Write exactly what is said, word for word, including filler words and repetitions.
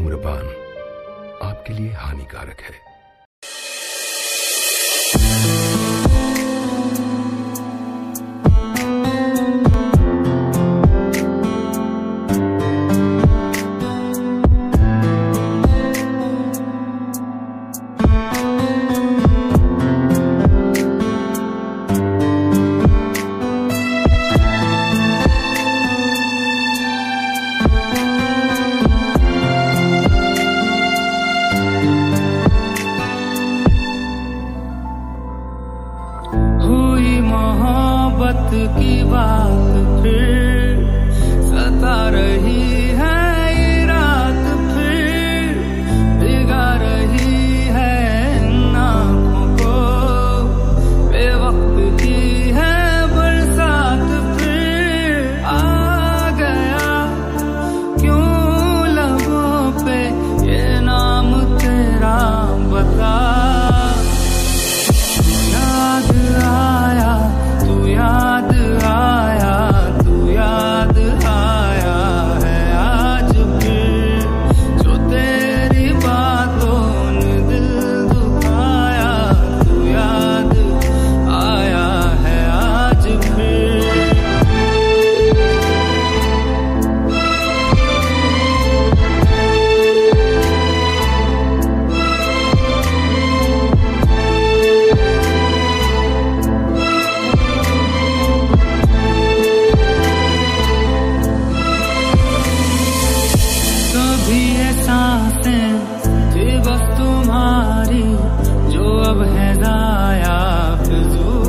धूम्रपान आपके लिए हानिकारक है। हुई मोहब्बत की बात फिर सता रही है ये रात, फिर भिगा रही है इन आँखों को बेवक्त की है बरसात। फिर आ गया क्यों लबों पे ये नाम तेरा, बता सांसें थी बस तुम्हारी जो अब है ज़ाया फिज़ूल।